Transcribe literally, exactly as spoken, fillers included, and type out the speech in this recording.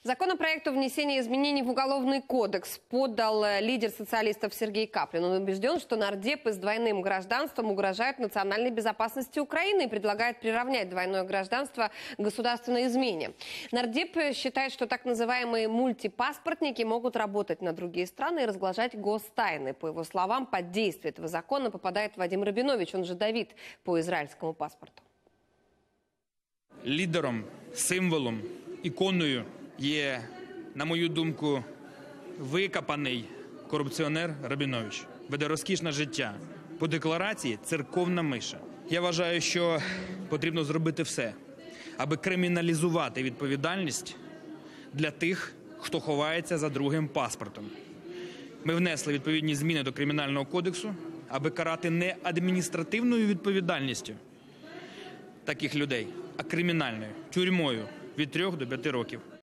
Законопроект о внесении изменений в Уголовный кодекс подал лидер социалистов Сергей Каплин. Он убежден, что нардепы с двойным гражданством угрожают национальной безопасности Украины и предлагает приравнять двойное гражданство к государственной измене. Нардеп считает, что так называемые мультипаспортники могут работать на другие страны и разглашать гостайны. По его словам, под действие этого закона попадает Вадим Рабинович, он же Давид, по израильскому паспорту. Лідером, символом, іконою є, на мою думку, викопаний корупціонер Рабінович. Веде розкішне життя. По декларації церковна миша. Я вважаю, що потрібно зробити все, аби криміналізувати відповідальність для тих, хто ховається за другим паспортом. Ми внесли відповідні зміни до Кримінального кодексу, аби карати не адміністративною відповідальністю таких людей, а кримінальною, тюрмою від трьох до п'яти років.